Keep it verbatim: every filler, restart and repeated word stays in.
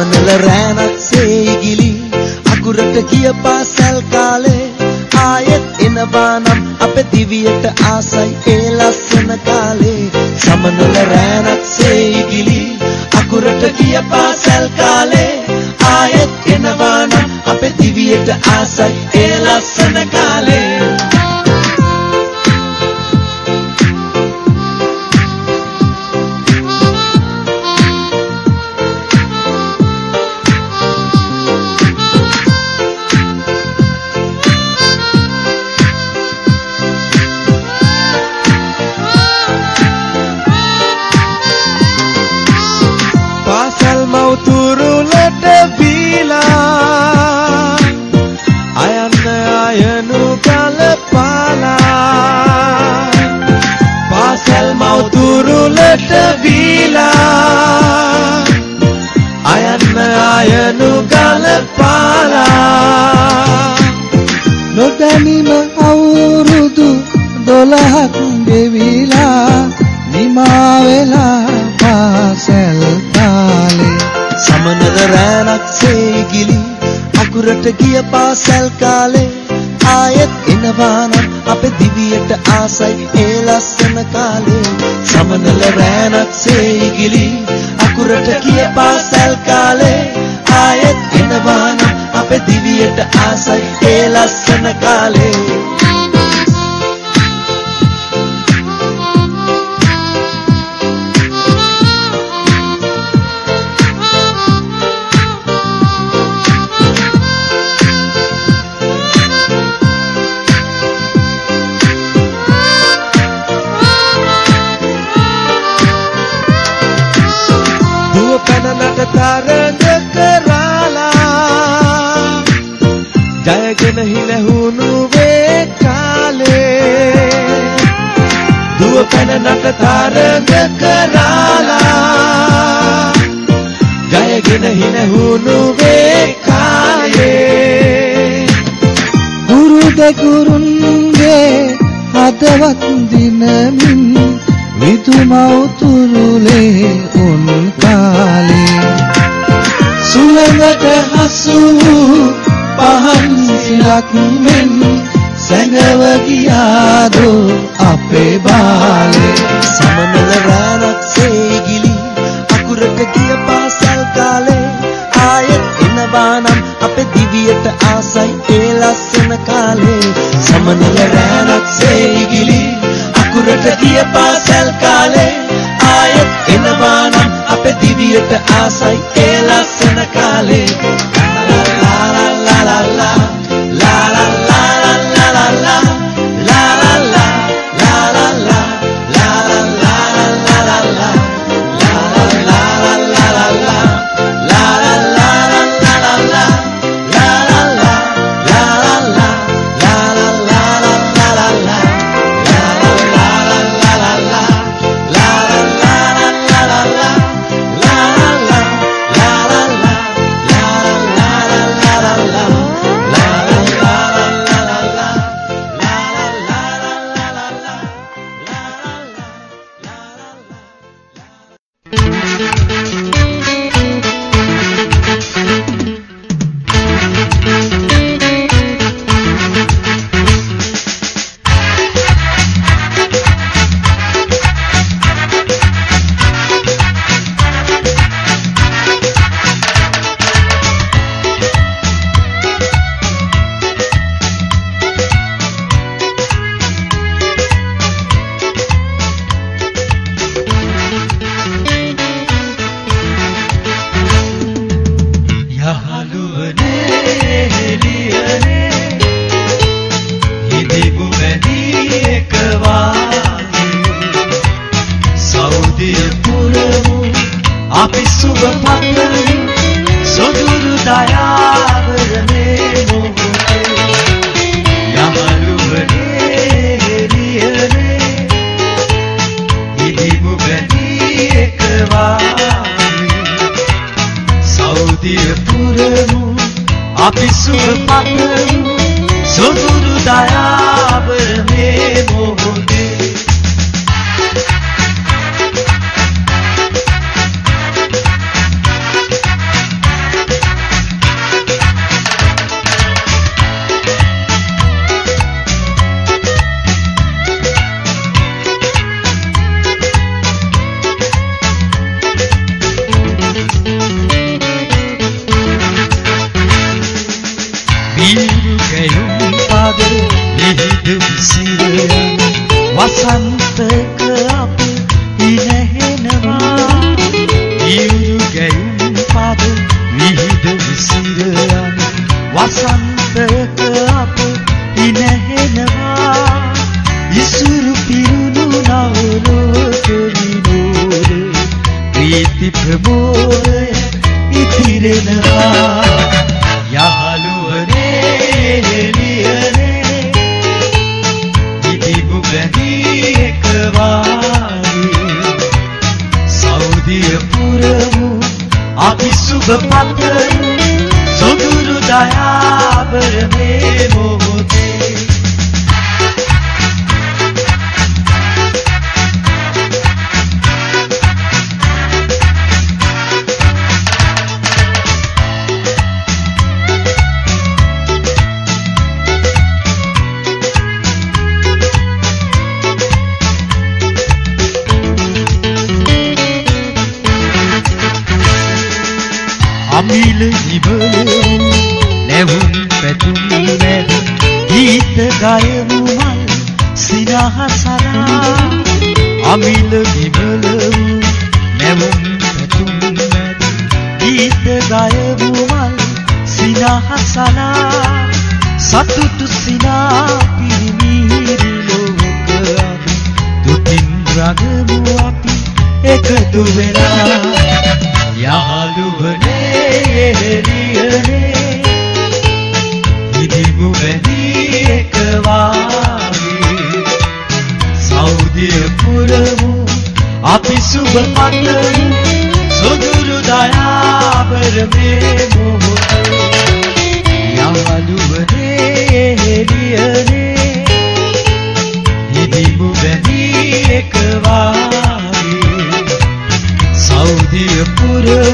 සමනල රෑනක් සේගිලි අකුරට ගිය පාසල් කාලේ ආයෙත් එනවා නම් අපේ දිවියට ආසයි ඒ ලස්සන කාලේ සමනල රෑනක් සේගිලි අකුරට ගිය පාසල් කාලේ ආයෙත් එනවා නම් අපේ දිවියට ආසයි ඒ ලස්සන කාලේ මවතුරුලට බීලා අයන්න අයනු ගලපාලා පාසල් මවතුරුලට බීලා අයන්න අයනු ගලපාලා නොදැනීම අවුරුදු දොළහක් ගෙවිලා නිමා වෙලා පාසල් කාලේ සමනල රෑනක් සේගිලි අකුරට ගිය පාසල් කාලේ ආයෙත් එනවා නම් අපේ දිවියට ආසයි ඒ ලස්සන කාලේ සමනල රෑනක් සේගිලි අකුරට ගිය පාසල් කාලේ ආයෙත් එනවා නම් අපේ දිවියට ආසයි ඒ ලස්සන කාලේ තරඟ කරලා ජයගෙන හිලහුණු වේ කාලේ දුව පැන නට තරඟ කරලා ජයගෙන හිලහුණු වේ කාලේ ගුරු දෙගුරුන්ගේ හදවත් දිනමින් විදුමවතුරුලේ උන් කාලේ සුළඟට හසු පහන් සිලක් මෙන් සැඟව ගියාදු අපේ බාලේ සමනල රෑනක් සේගිලි අකුරට ගිය පාසල් කාලේ ආයෙත් එනවා නම් අපේ දිවියට ආසයි ඒ ලස්සන කාලේ සමනල රෑනක් සේගිලි අකුරට ගිය පාසල් කාලේ ආයෙත් එනවා නම් අපේ දිවියට ආසයි ඒ ලස්සන කාලේ ලා ලා ලා ලා ලා ලා ලා ලා ලා අපි සුවපත් සොඳුරු දයාව මේ මොහොතේ විහිද විසිරයන වසන්තක අප ඉනහෙනවා ඉවුරු ගැයුම් පද විහිද විසිරයන වසන්තක අප ඉනහෙනවා ඉසුරු පිරුණු නවලෝක විනෝද ප්‍රීති ප්‍රමෝදය ඉතිරෙනවා යහළුවනේ එළියනේ ඉදිබු බැඳී එකවාගේ සෞදිය පුරමු අපි සුබ පතමු සොඳුරු දයාබර මේ මොහොතේ අමිල ඉබලු නැවුම් පැතුම් මැද ගීත ගයමු මල් සිනහසලා අමිල ඉබලු නැවුම් පැතුම් මැද ගීත ගයමු මල් සිනහසලා සතුටු සිනා පිරිමිරි ලෝක අපි දුකින් රගමු අපි එකතු වෙලා යහළුවනේ එළියනේ ඉදිබු බැඳී එකවාගේ සෞදිය පුරමු අපි සුබ පතමු සොඳුරු දයාබර මේ මොහොතේ යහළුවනේ එළියනේ ඉදිබු බැඳී එකවාගේ සෞදිය පුරමු